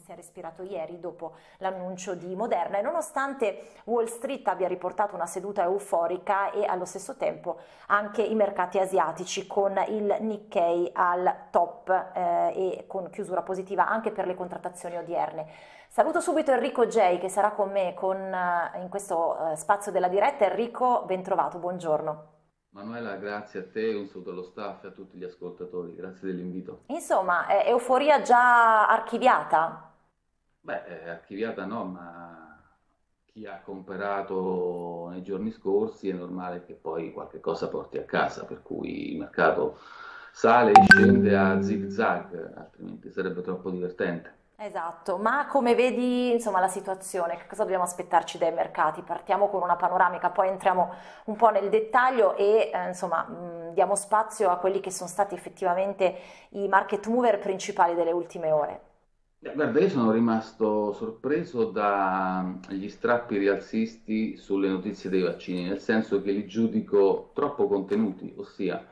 si è respirato ieri dopo l'annuncio di Moderna, e nonostante Wall Street abbia riportato una seduta euforica e allo stesso tempo anche i mercati asiatici con il Nikkei al top e con chiusura positiva anche per le contrattazioni odierne. Saluto subito Enrico J che sarà con me in questo spazio della diretta. Enrico, ben trovato, buongiorno. Manuela, grazie a te, un saluto allo staff e a tutti gli ascoltatori, grazie dell'invito. Insomma, euforia già archiviata? Beh, archiviata no, ma chi ha comprato nei giorni scorsi è normale che poi qualche cosa porti a casa, per cui il mercato sale e scende a zig zag, altrimenti sarebbe troppo divertente. Esatto, ma come vedi, insomma, la situazione, che cosa dobbiamo aspettarci dai mercati? Partiamo con una panoramica, poi entriamo un po' nel dettaglio e insomma, diamo spazio a quelli che sono stati effettivamente i market mover principali delle ultime ore. Guarda, io sono rimasto sorpreso dagli strappi rialzisti sulle notizie dei vaccini, nel senso che li giudico troppo contenuti, ossia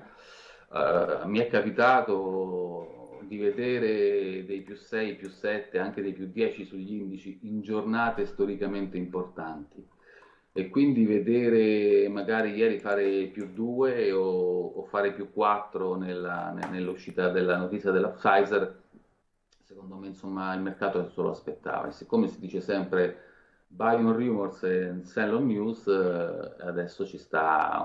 mi è capitato di vedere dei più 6, più 7, anche dei più 10 sugli indici in giornate storicamente importanti. E quindi vedere magari ieri fare più 2 o fare più 4 nell'uscita della notizia della Pfizer, secondo me insomma il mercato se lo aspettava. E siccome si dice sempre buy on rumors and sell on news, adesso ci sta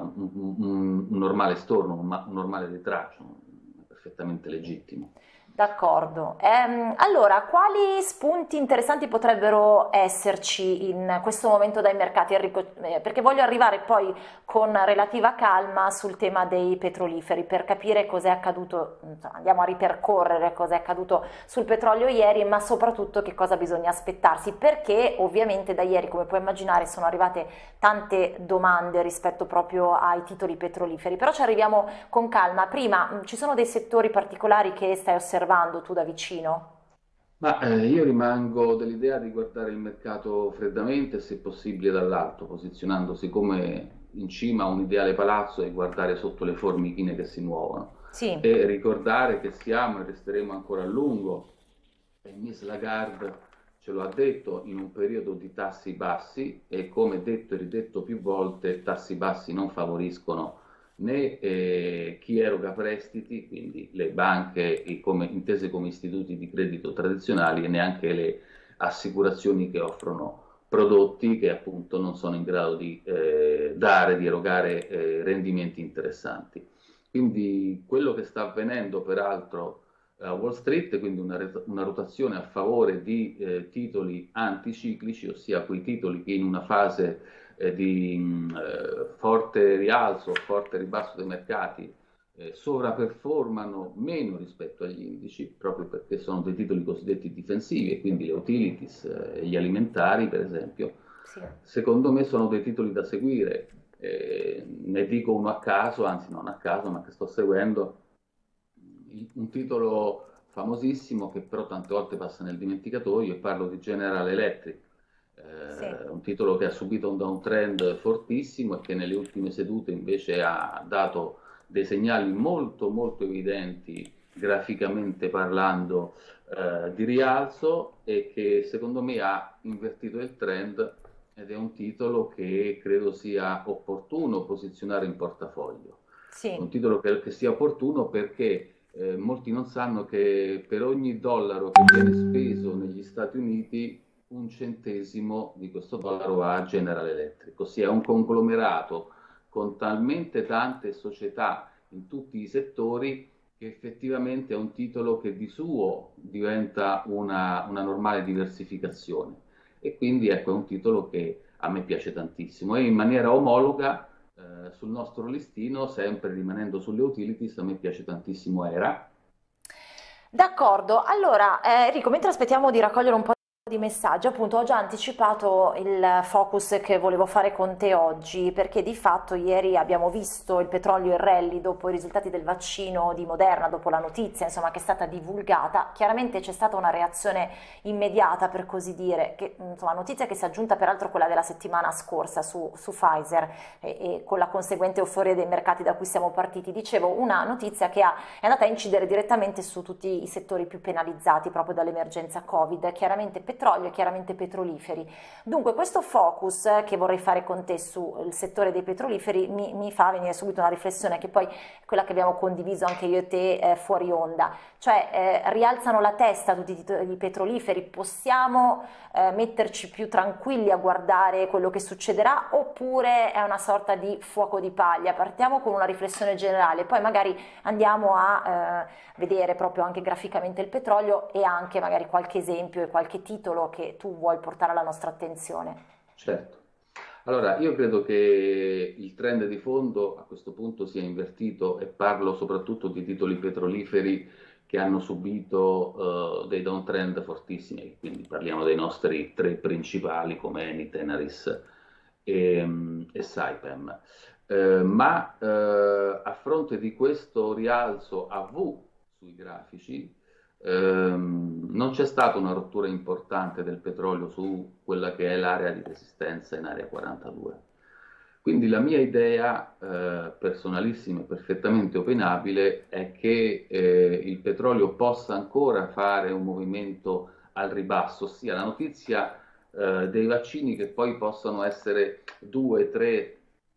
un normale storno, un normale ritraccio, perfettamente legittimo. D'accordo. Allora, quali spunti interessanti potrebbero esserci in questo momento dai mercati, Enrico? Perché voglio arrivare poi con relativa calma sul tema dei petroliferi per capire cos'è accaduto, insomma, andiamo a ripercorrere cos'è accaduto sul petrolio ieri, ma soprattutto che cosa bisogna aspettarsi, perché ovviamente da ieri, come puoi immaginare, sono arrivate tante domande rispetto proprio ai titoli petroliferi, però ci arriviamo con calma. Prima, ci sono dei settori particolari che stai osservando tu da vicino? Ma io rimango dell'idea di guardare il mercato freddamente e se possibile dall'alto, posizionandosi come in cima a un ideale palazzo e guardare sotto le formichine che si muovono. Sì. E ricordare che siamo e resteremo ancora a lungo, e Miss Lagarde ce lo ha detto, in un periodo di tassi bassi e come detto e ridetto più volte, tassi bassi non favoriscono né chi eroga prestiti, quindi le banche intese come istituti di credito tradizionali, e neanche le assicurazioni che offrono prodotti che appunto non sono in grado di di erogare rendimenti interessanti. Quindi quello che sta avvenendo peraltro a Wall Street, quindi una rotazione a favore di titoli anticiclici, ossia quei titoli che in una fase di forte rialzo, forte ribasso dei mercati, sovraperformano meno rispetto agli indici, proprio perché sono dei titoli cosiddetti difensivi, e quindi le utilities, gli alimentari per esempio, Sì. secondo me sono dei titoli da seguire. Ne dico uno a caso, anzi non a caso, ma che sto seguendo, un titolo famosissimo che però tante volte passa nel dimenticatoio, e parlo di General Electric, Sì. un titolo che ha subito un downtrend fortissimo e che nelle ultime sedute invece ha dato dei segnali molto molto evidenti graficamente parlando di rialzo, e che secondo me ha invertito il trend, ed è un titolo che credo sia opportuno posizionare in portafoglio. Sì. Un titolo che sia opportuno perché molti non sanno che per ogni dollaro che viene speso negli Stati Uniti, un centesimo di questo dollaro va a General Electric, ossia è un conglomerato con talmente tante società in tutti i settori che effettivamente è un titolo che di suo diventa una normale diversificazione, e quindi ecco è un titolo che a me piace tantissimo, e in maniera omologa sul nostro listino, sempre rimanendo sulle utilities, a me piace tantissimo Era. D'accordo, allora Enrico, mentre aspettiamo di raccogliere un po' di messaggi, appunto ho già anticipato il focus che volevo fare con te oggi, perché di fatto ieri abbiamo visto il petrolio in rally dopo i risultati del vaccino di Moderna, dopo la notizia insomma che è stata divulgata. Chiaramente c'è stata una reazione immediata, per così dire, che, insomma, notizia che si è aggiunta peraltro a quella della settimana scorsa su Pfizer e con la conseguente euforia dei mercati da cui siamo partiti. Dicevo, una notizia che è andata a incidere direttamente su tutti i settori più penalizzati proprio dall'emergenza Covid, chiaramente petrolio e chiaramente petroliferi. Dunque questo focus che vorrei fare con te sul settore dei petroliferi mi fa venire subito una riflessione che poi è quella che abbiamo condiviso anche io e te fuori onda, cioè rialzano la testa tutti i petroliferi, possiamo metterci più tranquilli a guardare quello che succederà oppure è una sorta di fuoco di paglia? Partiamo con una riflessione generale, poi magari andiamo a vedere proprio anche graficamente il petrolio e anche magari qualche esempio e qualche titolo che tu vuoi portare alla nostra attenzione. Certo. Allora, io credo che il trend di fondo a questo punto sia invertito e parlo soprattutto di titoli petroliferi che hanno subito dei downtrend fortissimi, quindi parliamo dei nostri tre principali come Eni, Tenaris e Saipem. A fronte di questo rialzo a V sui grafici, non c'è stata una rottura importante del petrolio su quella che è l'area di resistenza in area 42. Quindi la mia idea, personalissima e perfettamente opinabile, è che il petrolio possa ancora fare un movimento al ribasso, ossia la notizia dei vaccini che poi possano essere 2, 3,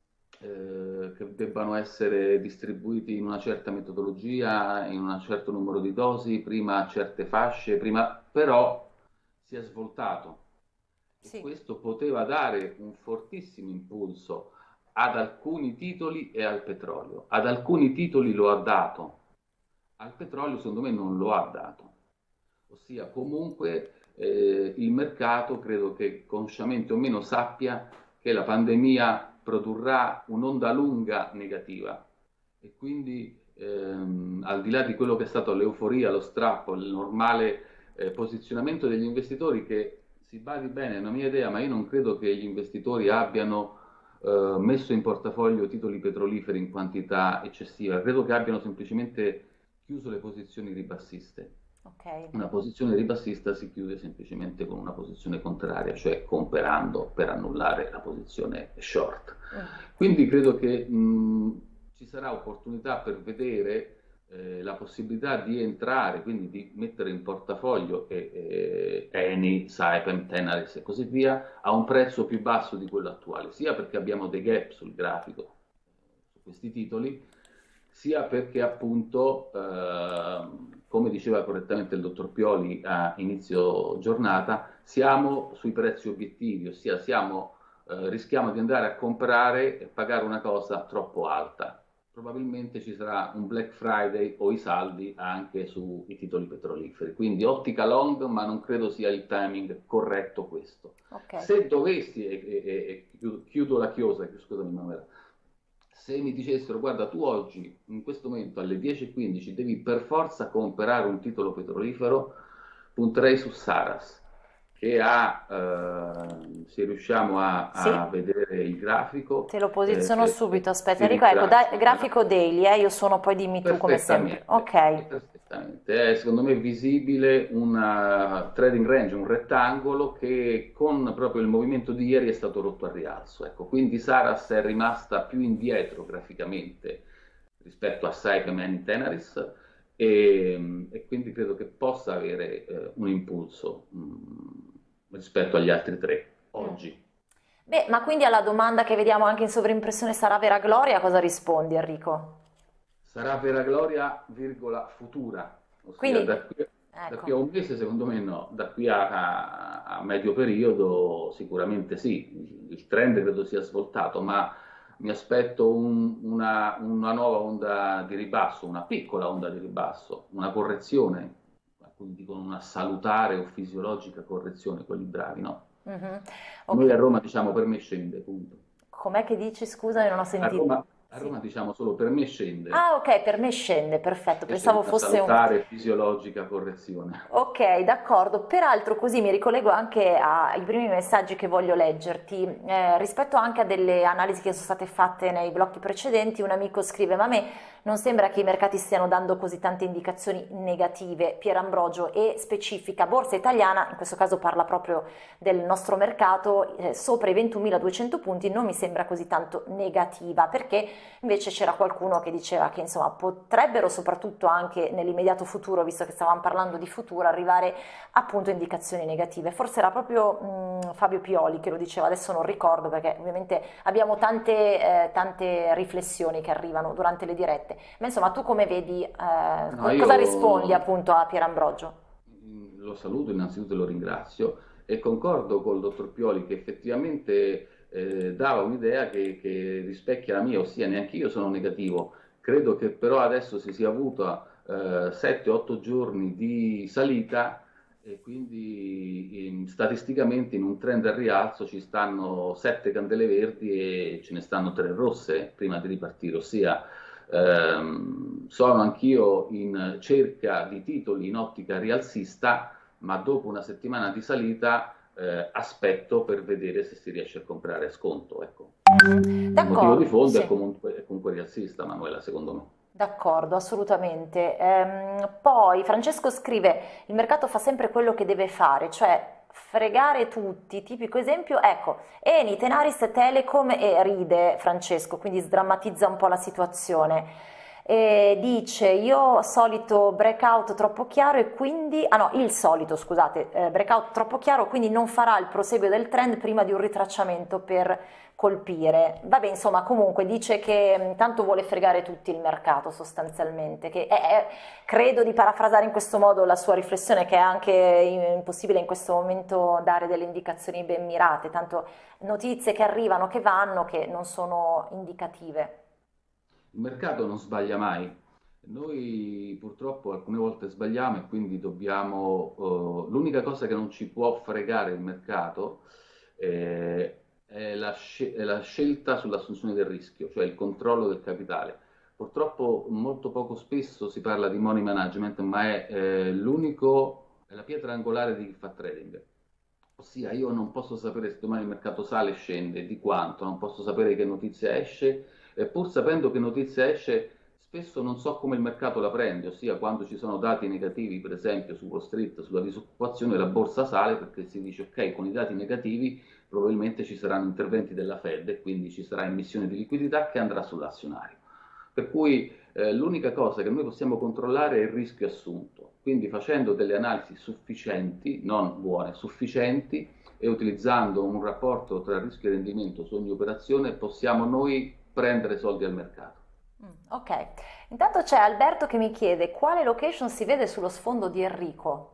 che debbano essere distribuiti in una certa metodologia, in un certo numero di dosi, prima a certe fasce, prima però si è svoltato e Sì. questo poteva dare un fortissimo impulso ad alcuni titoli e al petrolio. Ad alcuni titoli lo ha dato, al petrolio secondo me non lo ha dato. Ossia comunque il mercato credo che consciamente o meno sappia che la pandemia produrrà un'onda lunga negativa e quindi al di là di quello che è stato l'euforia, lo strappo, il normale posizionamento degli investitori che si badi bene, è una mia idea, ma io non credo che gli investitori abbiano messo in portafoglio titoli petroliferi in quantità eccessiva, credo che abbiano semplicemente chiuso le posizioni ribassiste. Ok. Una posizione ribassista si chiude semplicemente con una posizione contraria, cioè comprando per annullare la posizione short. Quindi credo che ci sarà opportunità per vedere la possibilità di entrare, quindi di mettere in portafoglio Eni, Saipem, Tenaris e così via a un prezzo più basso di quello attuale, sia perché abbiamo dei gap sul grafico su questi titoli, sia perché appunto, come diceva correttamente il dottor Pioli a inizio giornata, siamo sui prezzi obiettivi, ossia rischiamo di andare a comprare e pagare una cosa troppo alta. Probabilmente ci sarà un Black Friday o i saldi anche sui titoli petroliferi, quindi ottica long, ma non credo sia il timing corretto questo. Okay. Se dovessi, chiudo la chiosa, scusami Manuela, se mi dicessero guarda tu oggi in questo momento alle 10:15 devi per forza comprare un titolo petrolifero, punterei su Saras che se riusciamo Sì. a vedere il grafico Te lo posiziono subito, aspetta si Enrico, ecco, ringrazia. grafico daily, io sono poi dimmi tu come sempre. Ok, Perfettamente. È secondo me visibile un trading range, un rettangolo che con proprio il movimento di ieri è stato rotto al rialzo. Ecco, quindi Saras è rimasta più indietro graficamente rispetto a Saipem e Tenaris e quindi credo che possa avere un impulso rispetto agli altri tre oggi. Beh, ma quindi alla domanda che vediamo anche in sovrimpressione sarà vera gloria, cosa rispondi Enrico? Sarà vera gloria, virgola, futura, ossia Quindi, da qui a un mese secondo me no, da qui a medio periodo sicuramente sì, il trend credo sia svoltato, ma mi aspetto una nuova onda di ribasso, una piccola onda di ribasso, una correzione, quindi con una salutare o fisiologica correzione, quelli bravi, no? okay. Noi a Roma diciamo per me scende, punto. Com'è che dici, scusa, io non ho A sentito. Roma, A Sì. Roma diciamo solo per me scende, Ah, ok, per me scende, perfetto, e c'è pensavo una fosse un... salutare fisiologica correzione. Ok, d'accordo. Peraltro così mi ricollego anche ai primi messaggi che voglio leggerti. Rispetto anche a delle analisi che sono state fatte nei blocchi precedenti, un amico scrive: ma a me non sembra che i mercati stiano dando così tante indicazioni negative. Pier Ambrogio, e specifica borsa italiana, in questo caso parla proprio del nostro mercato, sopra i 21.200 punti non mi sembra così tanto negativa, perché invece c'era qualcuno che diceva che insomma potrebbero, soprattutto anche nell'immediato futuro, visto che stavamo parlando di futuro, arrivare appunto indicazioni negative. Forse era proprio Fabio Pioli che lo diceva, adesso non ricordo perché ovviamente abbiamo tante riflessioni che arrivano durante le dirette. Ma insomma, tu come vedi, No, cosa rispondi io appunto a Pier Ambrogio? lo saluto innanzitutto e lo ringrazio e concordo col dottor Pioli che effettivamente dava un'idea che rispecchia la mia, ossia neanche io sono negativo. Credo che però adesso si sia avuta 7-8 giorni di salita e quindi statisticamente in un trend al rialzo ci stanno 7 candele verdi e ce ne stanno 3 rosse prima di ripartire, ossia sono anch'io in cerca di titoli in ottica rialzista, ma dopo una settimana di salita aspetto per vedere se si riesce a comprare a sconto. Ecco. Il motivo di D'accordo, fondo sì. è comunque rialzista, Manuela, secondo me. D'accordo, assolutamente. Poi Francesco scrive: il mercato fa sempre quello che deve fare, cioè fregare tutti. Tipico esempio, ecco, Eni, Tenaris, Telecom, e ride Francesco, quindi sdrammatizza un po' la situazione. E dice: io solito breakout troppo chiaro e quindi, ah no, il solito, scusate, breakout troppo chiaro, quindi non farà il proseguio del trend prima di un ritracciamento per colpire. Vabbè, insomma, comunque dice che tanto vuole fregare tutti il mercato sostanzialmente, che credo di parafrasare in questo modo la sua riflessione, che è anche impossibile in questo momento dare delle indicazioni ben mirate, tanto notizie che arrivano, che vanno, che non sono indicative. Il mercato non sbaglia mai. Noi purtroppo alcune volte sbagliamo e quindi dobbiamo... l'unica cosa che non ci può fregare il mercato è è la scelta sull'assunzione del rischio, cioè il controllo del capitale. Purtroppo molto poco spesso si parla di money management, ma è è la pietra angolare di chi fa trading. Ossia, io non posso sapere se domani il mercato sale e scende, di quanto, non posso sapere che notizia esce, e pur sapendo che notizia esce, spesso non so come il mercato la prende, ossia quando ci sono dati negativi, per esempio su Wall Street, sulla disoccupazione, la borsa sale perché si dice ok, con i dati negativi probabilmente ci saranno interventi della Fed e quindi ci sarà emissione di liquidità che andrà sull'azionario. Per cui l'unica cosa che noi possiamo controllare è il rischio assunto, quindi facendo delle analisi sufficienti, non buone, sufficienti, e utilizzando un rapporto tra rischio e rendimento su ogni operazione possiamo noi prendere soldi al mercato. Ok, intanto c'è Alberto che mi chiede quale location si vede sullo sfondo di Enrico.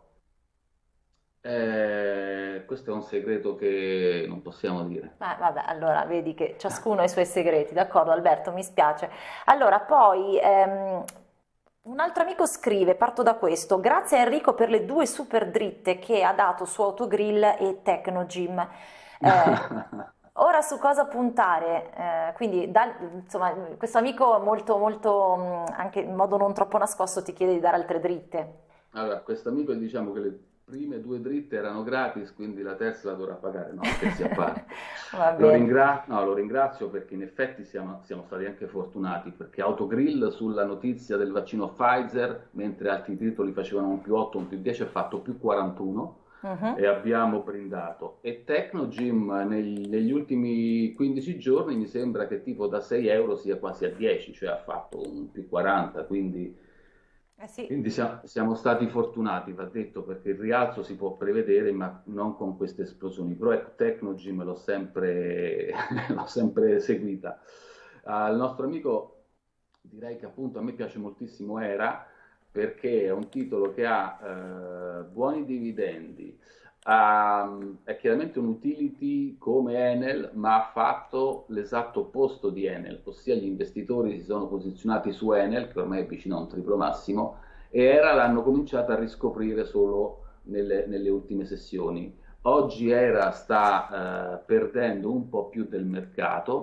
Questo è un segreto che non possiamo dire. Vabbè, allora vedi che ciascuno ha i suoi segreti, d'accordo Alberto, mi spiace. Allora, poi un altro amico scrive, parto da questo: grazie a Enrico per le due super dritte che ha dato su Autogrill e Tecnogym. Ora su cosa puntare? Quindi, insomma, questo amico molto, molto, anche in modo non troppo nascosto, ti chiede di dare altre dritte. Allora, questo amico diciamo che le prime due dritte erano gratis, quindi la terza la dovrà pagare. No, scherzi a parte. Va bene. No, lo ringrazio perché in effetti siamo stati anche fortunati, perché Autogrill sulla notizia del vaccino Pfizer, mentre altri titoli facevano un più 8, un più 10, ha fatto più 41 Mhm. e abbiamo brindato. E Tecnogym negli ultimi 15 giorni mi sembra che tipo da 6 euro sia quasi a 10, cioè ha fatto un più 40, Eh sì. quindi siamo stati fortunati, va detto, perché il rialzo si può prevedere, ma non con queste esplosioni. Però ecco, Tecnogym l'ho sempre seguita. Al nostro amico direi che appunto a me piace moltissimo Era, perché è un titolo che ha buoni dividendi, è chiaramente un utility come Enel, ma ha fatto l'esatto opposto di Enel, ossia gli investitori si sono posizionati su Enel, che ormai è vicino a un triplo massimo, e Era l'hanno cominciata a riscoprire solo nelle ultime sessioni. Oggi Era sta perdendo un po' più del mercato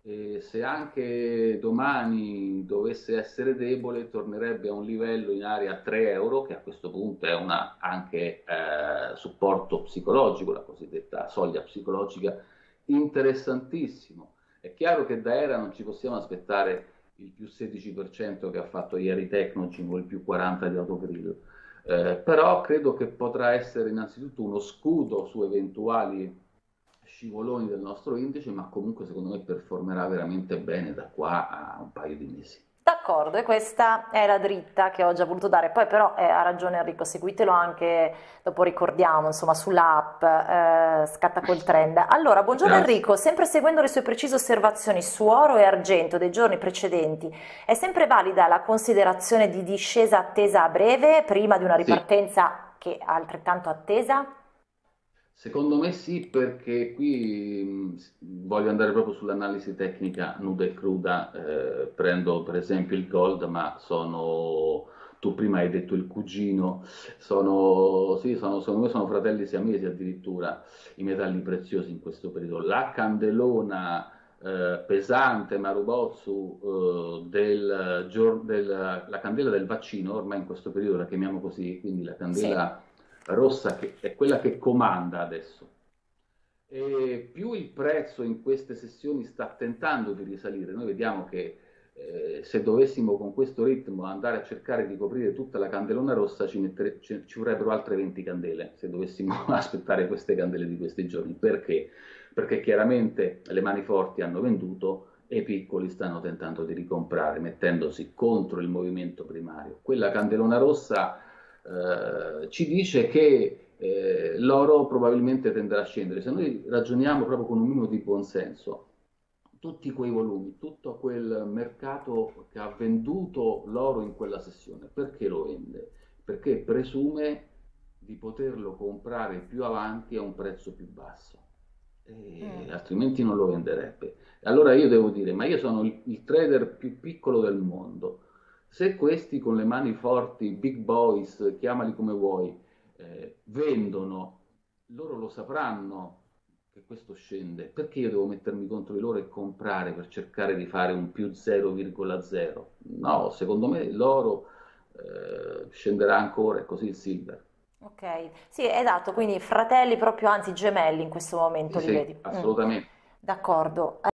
e se anche domani dovesse essere debole, tornerebbe a un livello in area 3 euro, che a questo punto è una, anche supporto psicologico, la cosiddetta soglia psicologica, interessantissimo. È chiaro che da Era non ci possiamo aspettare il più 16% che ha fatto ieri Tecnogym o il più 40% di Autogrill, però credo che potrà essere innanzitutto uno scudo su eventuali scivoloni del nostro indice, ma comunque secondo me performerà veramente bene da qua a un paio di mesi. D'accordo, e questa è la dritta che ho già voluto dare. Poi però ha ragione Enrico, seguitelo anche, dopo ricordiamo, insomma, sull'app, scatta col trend. Allora, buongiorno Grazie. Enrico, sempre seguendo le sue precise osservazioni su oro e argento dei giorni precedenti, è sempre valida la considerazione di discesa attesa a breve, prima di una Sì, ripartenza che è altrettanto attesa? secondo me sì, perché qui voglio andare proprio sull'analisi tecnica nuda e cruda. Prendo per esempio il gold, ma tu prima hai detto il cugino, sì, secondo me sono fratelli siamesi addirittura i metalli preziosi in questo periodo. La candelona pesante Marubozzu la candela del vaccino, ormai in questo periodo la chiamiamo così, quindi la Sì. candela rossa che è quella che comanda adesso. E più il prezzo in queste sessioni sta tentando di risalire, noi vediamo che se dovessimo con questo ritmo andare a cercare di coprire tutta la candelona rossa ci vorrebbero altre 20 candele se dovessimo aspettare queste candele di questi giorni. Perché? Perché chiaramente le mani forti hanno venduto e i piccoli stanno tentando di ricomprare, mettendosi contro il movimento primario. Quella candelona rossa ci dice che l'oro probabilmente tenderà a scendere. Se noi ragioniamo proprio con un minimo di buonsenso, tutti quei volumi, tutto quel mercato che ha venduto l'oro in quella sessione, perché lo vende? Perché presume di poterlo comprare più avanti a un prezzo più basso, Mm. altrimenti non lo venderebbe. Allora io devo dire, ma io sono il trader più piccolo del mondo. Se questi con le mani forti, big boys, chiamali come vuoi, vendono, loro lo sapranno che questo scende. Perché io devo mettermi contro di loro e comprare per cercare di fare un più 0,0? No, secondo me l'oro scenderà ancora e così il silver. Ok, sì, esatto, quindi fratelli proprio, anzi gemelli in questo momento Sì, li sì, vedi. Mm. assolutamente. D'accordo.